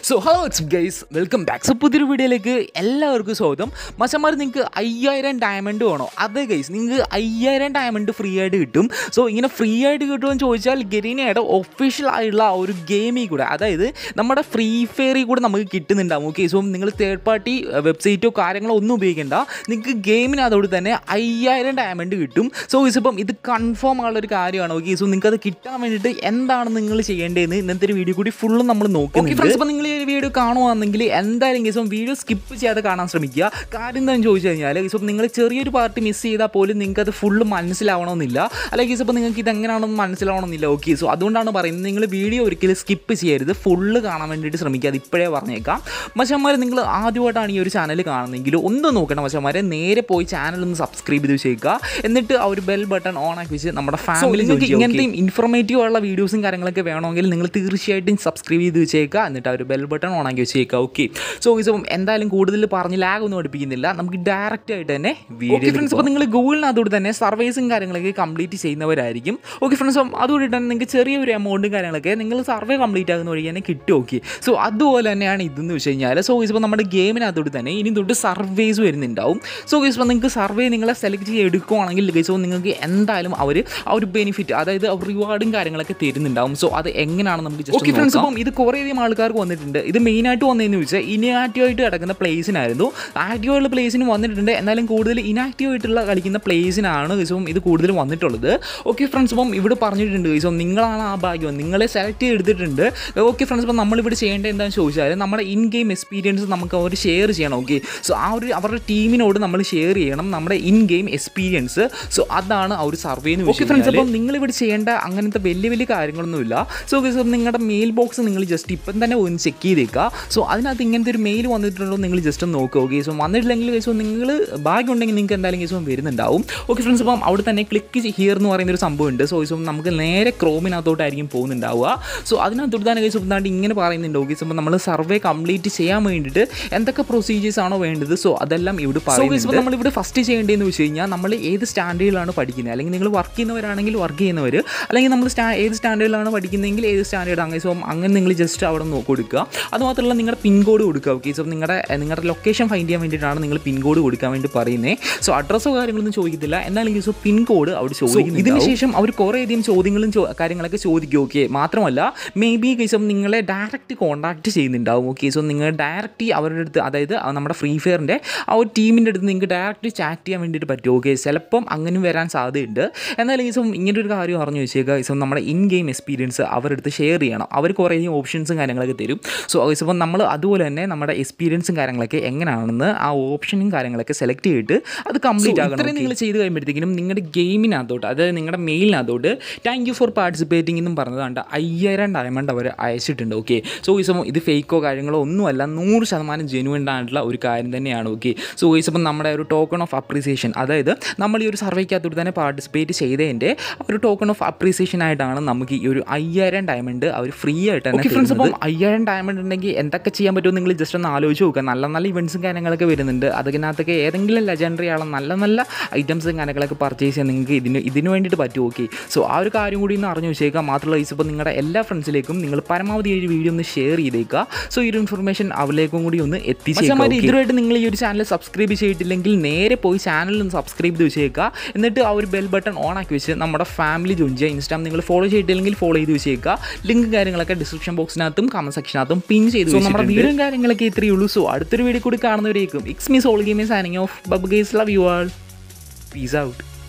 So hello guys, welcome back. So പുതിയൊരു വീഡിയോയിലേക്ക് എല്ലാവർക്കും സ്വാഗതം. മച്ചന്മാർ നിങ്ങൾക്ക് 5000 ഡയമണ്ട് വേണോ? അതെ ഗൈസ്, നിങ്ങൾക്ക് 5000 ഡയമണ്ട് ഫ്രീ ആയിട്ട് കിട്ടും. സോ ഇങ്ങനെ ഫ്രീ ആയിട്ട് കിട്ടുമെന്ന് ചോദിച്ചാൽ ഗരീനയുടെ ഒഫീഷ്യൽ ആയിട്ടുള്ള ഒരു ഗെയിമിൽ കൂടെ, അതായത് നമ്മുടെ ഫ്രീ ഫയറിൽ കൂടെ നമുക്ക് കിട്ടുന്നുണ്ടാവും. ഓക്കെ, സോ നിങ്ങൾ തേർഡ് പാർട്ടി വെബ്സൈറ്റോ കാര്യങ്ങളോ ഒന്നും ഉപയോഗിക്കേണ്ട, നിങ്ങൾക്ക് ഗെയിമിനകത്തോട് തന്നെ 5000 ഡയമണ്ട് കിട്ടും. സോ ഇപ്പം ഇത് കൺഫേം ആയുള്ളൊരു കാര്യമാണ്. ഓക്കെ, സോ നിങ്ങൾക്ക് അത് കിട്ടാൻ വേണ്ടിയിട്ട് എന്താണ് നിങ്ങൾ ചെയ്യേണ്ടതെന്ന് ഇന്നത്തെ ഒരു വീഡിയോ കൂടി ഫുള്ളും നമ്മൾ നോക്കും. അപ്പോൾ നിങ്ങൾ ഈ വീഡിയോ കാണുവാണെങ്കിൽ എന്തായാലും കേസും വീഡിയോ സ്കിപ്പ് ചെയ്യാതെ കാണാൻ ശ്രമിക്കുക. കാര്യം എന്താണെന്ന് ചോദിച്ചു കഴിഞ്ഞാൽ ഇപ്പോൾ നിങ്ങൾ ചെറിയൊരു പാർട്ടി മിസ് ചെയ്താൽ പോലും നിങ്ങൾക്ക് അത് ഫുള്ള് മനസ്സിലാവണമെന്നില്ല, അല്ലെങ്കിൽ ഇപ്പോൾ നിങ്ങൾക്ക് ഇതെങ്ങനെയാണെന്ന് മനസ്സിലാവണമെന്നില്ല. ഓക്കെ, സോ അതുകൊണ്ടാണ് പറയുന്നത് നിങ്ങൾ വീഡിയോ ഒരിക്കലും സ്കിപ്പ് ചെയ്യരുത്, ഫുള്ള് കാണാൻ വേണ്ടിയിട്ട് ശ്രമിക്കുക. അത് ഇപ്പോഴേ പറഞ്ഞേക്കാം. മച്ചന്മാർ നിങ്ങൾ ആദ്യമായിട്ടാണ് ഈ ഒരു ചാനൽ കാണുന്നതെങ്കിൽ ഒന്ന് നോക്കണം മച്ചന്മാരെ, നേരെ പോയി ചാനലൊന്ന് സബ്സ്ക്രൈബ് ചെയ്ത് വെച്ചേക്കുക. എന്നിട്ട് ആ ഒരു ബെൽ ബട്ടൺ ഓൺ ആക്കി വെച്ച് നമ്മുടെ ഫാമിലി ഇങ്ങനത്തെയും ഇൻഫോർമേറ്റീവ് ഉള്ള വീഡിയോസും കാര്യങ്ങളൊക്കെ വേണമെങ്കിൽ നിങ്ങൾ തീർച്ചയായിട്ടും സബ്സ്ക്രൈബ് ചെയ്ത് വെച്ചേക്കുക. എന്നിട്ട് ആ ഒരു ബെൽ ബട്ടൺ ഓൺ ആക്കി വെച്ചേക്കുക. ഓക്കെ, സോ ഇപ്പം എന്തായാലും കൂടുതൽ പറഞ്ഞ് ലാഗ് ഒന്നും പഠിപ്പിക്കുന്നില്ല, നമുക്ക് ഡയറക്റ്റ് ആയിട്ട് തന്നെ വീഡിയോ. ഫ്രണ്ട്സ്, അപ്പോൾ നിങ്ങൾ ഗൂഗിളിനകത്തോട് തന്നെ സർവേസും കാര്യങ്ങളൊക്കെ കംപ്ലീറ്റ് ചെയ്യുന്നവരായിരിക്കും. ഓക്കെ ഫ്രണ്ട്സ്, അപ്പം അതുകൊണ്ട് തന്നെ നിങ്ങൾക്ക് ചെറിയൊരു എമൗണ്ടും കാര്യങ്ങളൊക്കെ നിങ്ങൾ സർവേ കംപ്ലീറ്റ് ആകുന്ന വഴി തന്നെ കിട്ടും. ഓക്കെ, സോ അതുപോലെ തന്നെയാണ് ഇതെന്ന് വെച്ച് കഴിഞ്ഞാൽ, സോ ഇപ്പോൾ നമ്മുടെ ഗെയിമിനകത്തോട് തന്നെ ഇനി തൊട്ട് സർവേസ് വരുന്നുണ്ടാവും. സോ ഇപ്പോൾ നിങ്ങൾക്ക് സർവേ നിങ്ങളെ സെലക്ട് ചെയ്ത് എടുക്കുകയാണെങ്കിൽ സോ നിങ്ങൾക്ക് എന്തായാലും അവർ ആ ഒരു ബെനിഫിറ്റ്, അതായത് റിവാർഡും കാര്യങ്ങളൊക്കെ തരുന്നുണ്ടാവും. സോ അത് എങ്ങനെയാണ് നമുക്ക് ജസ്റ്റ് ഫ്രണ്ട്സ്, അപ്പം ഇത് കുറേയധികം ആൾക്കാർക്ക് വന്നിട്ടുണ്ട്. ഇത് മെയിനായിട്ട് വന്നതെന്ന് ചോദിച്ചാൽ ഇനാക്റ്റീവായിട്ട് കിടക്കുന്ന പ്ലേസിനായിരുന്നു. ആക്റ്റീവായിട്ടുള്ള പ്ലേസിന് വന്നിട്ടുണ്ട്, എന്നാലും കൂടുതൽ ഇനാക്റ്റീവായിട്ടുള്ള കളിക്കുന്ന പ്ലേസിനാണ് ഗൈസും ഇത് കൂടുതൽ വന്നിട്ടുള്ളത്. ഓക്കെ ഫ്രണ്ട്സ്, അപ്പം ഇവിടെ പറഞ്ഞിട്ടുണ്ട് ഗൈസും നിങ്ങളാണ് ആ ഭാഗ്യം, നിങ്ങളെ സെലക്ട് ചെയ്തെടുത്തിട്ടുണ്ട്. ഓക്കെ ഫ്രണ്ട്സ്, അപ്പം നമ്മളിവിടെ ചെയ്യേണ്ടത് എന്താണെന്ന് ചോദിച്ചാൽ നമ്മുടെ ഇൻ ഗെയിം എക്സ്പീരിയൻസ് നമുക്ക് അവർ ഷെയർ ചെയ്യണം. ഓക്കെ, സോ ആ ഒരു അവരുടെ ടീമിനോട് നമ്മൾ ഷെയർ ചെയ്യണം നമ്മുടെ ഇൻ ഗെയിം എക്സ്പീരിയൻസ്. സോ അതാണ് ആ ഒരു സർവേ എന്ന്. ഓക്കെ ഫ്രണ്ട്സ്, അപ്പം നിങ്ങളിവിടെ ചെയ്യേണ്ട അങ്ങനത്തെ വലിയ വലിയ കാര്യങ്ങളൊന്നുമില്ല. സോ ഗൈസ്, നിങ്ങളുടെ മെയിൽ ബോക്സ് നിങ്ങൾ ജസ്റ്റ് ഇപ്പം തന്നെ ഒന്ന് ചെക്ക് ചെയ്തേക്കുക. സോ അതിനകത്ത് ഇങ്ങനത്തെ ഒരു മെയിൽ വന്നിട്ടുണ്ടോ നിങ്ങൾ ജസ്റ്റ് ഒന്ന് നോക്കുക. ഓക്കെ, സോ വന്നിട്ടില്ലെങ്കിൽ കേസോ നിങ്ങൾ ഭാഗ്യം ഉണ്ടെങ്കിൽ നിങ്ങൾക്ക് എന്തായാലും കേസും വരുന്നുണ്ടാവും. ഓക്കെ ഫ്രണ്ട്സ്, അപ്പം അവിടെ തന്നെ ക്ലിക്ക് ഹിയർ എന്ന് പറയുന്ന ഒരു സംഭവം ഉണ്ട്. സോ നമുക്ക് നേരെ ക്രോമിനകത്തോട്ടായിരിക്കും പോകുന്നുണ്ടാവുക. സോ അതിനകത്തോട്ട് തന്നെ കേസ് എന്താണ്ട് ഇങ്ങനെ പറയുന്നുണ്ട്. ഓക്കെ, സോ നമ്മൾ സർവേ കംപ്ലീറ്റ് ചെയ്യാൻ വേണ്ടിയിട്ട് എന്തൊക്കെ പ്രൊസീജിയേഴ്സ് ആണോ വേണ്ടത്, സോ അതെല്ലാം ഇവിടെ പറയുന്നത്. നമ്മളിവിടെ ഫസ്റ്റ് ചെയ്യേണ്ടതെന്ന് വെച്ച് കഴിഞ്ഞാൽ നമ്മൾ ഏത് സ്റ്റാൻഡേർഡിലാണ് പഠിക്കുന്നത്, അല്ലെങ്കിൽ നിങ്ങൾ വർക്ക് ചെയ്യുന്നവരാണെങ്കിൽ വർക്ക് ചെയ്യുന്നവർ, അല്ലെങ്കിൽ നമ്മൾ ഏത് സ്റ്റാൻഡേർഡിലാണ് പഠിക്കുന്നതെങ്കിൽ ഏത് സ്റ്റാൻഡേർഡ് അങ്ങനെ. സോ അങ്ങനെ നിങ്ങൾ ജസ്റ്റ് അവിടെ കൊടുക്കുക. അതുമാത്രമല്ല നിങ്ങളുടെ പിൻ കോഡ് കൊടുക്കുക. ഓക്കെ, സോ നിങ്ങളുടെ ലൊക്കേഷൻ ഫൈൻഡ് ചെയ്യാൻ വേണ്ടിയിട്ടാണ് നിങ്ങൾ പിൻ കോഡ് കൊടുക്കാൻ വേണ്ടി പറയുന്നത്. സോ അഡ്രസ്സോ കാര്യങ്ങളൊന്നും ചോദിക്കത്തില്ല, എന്നാലും സോ പിൻ കോഡ് അവിടെ ചോദിക്കും. ഇതിനുശേഷം അവർ കുറേയധികം ചോദ്യങ്ങളും കാര്യങ്ങളൊക്കെ ചോദിക്കും. ഓക്കെ, മാത്രമല്ല മേ ബി കേസും നിങ്ങളെ ഡയറക്റ്റ് കോൺടാക്ട് ചെയ്യുന്നുണ്ടാവും. ഓക്കെ, സോ നിങ്ങൾ ഡയറക്റ്റ് അവരുടെ അടുത്ത്, അതായത് നമ്മുടെ ഫ്രീ ഫയറിൻ്റെ ആ ഒരു ടീമിൻ്റെ അടുത്ത് നിങ്ങൾക്ക് ഡയറക്റ്റ് ചാറ്റ് ചെയ്യാൻ വേണ്ടിയിട്ട് പറ്റും. ഓക്കെ, ചിലപ്പം അങ്ങനെ വരാൻ സാധ്യതയുണ്ട്. എന്നാലും കേസും ഇങ്ങനൊരു കാര്യം അറിഞ്ഞു വെച്ചേക്കുക. കേസും നമ്മുടെ ഇൻ ഗെയിം എക്സ്പീരിയൻസ് അവരുടെ അടുത്ത് ഷെയർ ചെയ്യണം. അവർ കുറേയധികം ഓപ്ഷൻസും കാര്യങ്ങളൊക്കെ തരും. സോ ഇപ്പം നമ്മൾ അതുപോലെ തന്നെ നമ്മുടെ എക്സ്പീരിയൻസും കാര്യങ്ങളൊക്കെ എങ്ങനെയാണെന്ന് ആ ഓപ്ഷനും കാര്യങ്ങളൊക്കെ സെലക്ട് ചെയ്തിട്ട് അത് കംപ്ലീറ്റ് ആകണം. ഇത്രയും നിങ്ങൾ ചെയ്ത് കഴിയുമ്പോഴത്തേക്കും നിങ്ങളുടെ ഗെയിമിനകത്തോട്ട്, അതായത് നിങ്ങളുടെ മെയിലിനകത്തോട്ട് താങ്ക് യു ഫോർ പാർട്ടിസിപ്പേറ്റിംഗ് എന്നും പറഞ്ഞതുകൊണ്ട് 5000 ഡയമണ്ട് അവർ അയച്ചിട്ടുണ്ട്. ഓക്കെ, സോ ഇത് ഫേക്കോ കാര്യങ്ങളോ ഒന്നുമല്ല, 100% ജെന്യുവൻ ആയിട്ടുള്ള ഒരു കാര്യം തന്നെയാണ്. ഓക്കെ, സോ ഇപ്പം നമ്മുടെ ഒരു ടോക്കൺ ഓഫ് അപ്രീസിയേഷൻ, അതായത് നമ്മൾ ഈ ഒരു സർവേക്കകത്തോട്ട് തന്നെ പാർട്ടിസിപ്പേറ്റ് ചെയ്തതിൻ്റെ ഒരു ടോക്കൺ ഓഫ് അപ്രീസിയേഷൻ ആയിട്ടാണ് നമുക്ക് ഈ ഒരു 5000 ഡയമണ്ട് അവർ ഫ്രീ ആയിട്ട് തന്നെ. ഫ്രണ്ട്സ്, അപ്പം 5000 ഡയമണ്ട് ഉണ്ടെങ്കിൽ എന്തൊക്കെ ചെയ്യാൻ പറ്റുമോ നിങ്ങൾ ജസ്റ്റ് ഒന്ന് ആലോചിച്ച് നോക്കുക. നല്ല നല്ല ഇവൻറ്റ്സും കാര്യങ്ങളൊക്കെ വരുന്നുണ്ട്. അതിനകത്തൊക്കെ ഏതെങ്കിലും ലെജൻഡറി ആയുള്ള നല്ല നല്ല ഐറ്റംസും കാര്യങ്ങളൊക്കെ പർച്ചേസ് ചെയ്യാൻ നിങ്ങൾക്ക് ഇതിന് വേണ്ടിയിട്ട് പറ്റും. ഓക്കെ, സോ ആ ഒരു കാര്യം കൂടി ഒന്ന് അറിഞ്ഞു വെച്ചേക്കുക. മാത്രമല്ല ഇപ്പോൾ നിങ്ങളുടെ എല്ലാ ഫ്രണ്ട്സിലേക്കും നിങ്ങൾ പരമാവധി ഈ ഒരു വീഡിയോ ഒന്ന് ഷെയർ ചെയ്തേക്കുക. സോ ഈ ഒരു ഇൻഫർമേഷൻ അവരിലേക്കും കൂടി ഒന്ന് എത്തിച്ചേക്കുക. ഇതിനായിട്ട് നിങ്ങൾ ഈ ഒരു ചാനൽ സബ്സ്ക്രൈബ് ചെയ്തിട്ടില്ലെങ്കിൽ നേരെ പോയി ചാനലൊന്ന് സബ്സ്ക്രൈബ് ചെയ്ത് വെച്ചേക്കുക. എന്നിട്ട് ആ ഒരു ബെൽ ബട്ടൺ ഓൺ ആക്കി വെച്ച് നമ്മുടെ ഫാമിലി ജോയിൻ ചെയ്യുക. ഇൻസ്റ്റാഗ്രാം നിങ്ങൾ ഫോളോ ചെയ്തിട്ടില്ലെങ്കിൽ ഫോളോ ചെയ്ത് വെച്ചേക്കുക. ലിങ്ക് കാര്യങ്ങളൊക്കെ ഡിസ്ക്രിപ്ഷൻ ബോക്സിനകത്തും കമന്റ് സെക്ഷനകത്തും പിൻ ചെയ്ത്. സോ നമ്മുടെ വീഡിയോ കാര്യങ്ങളൊക്കെ ഇത്രയേ ഉള്ളൂ. സോ അടുത്തൊരു വീഡിയോ കൂടി കാണുന്നവരേക്കും it's me Soul Gamers signing off. Bye guys, love you all, peace out.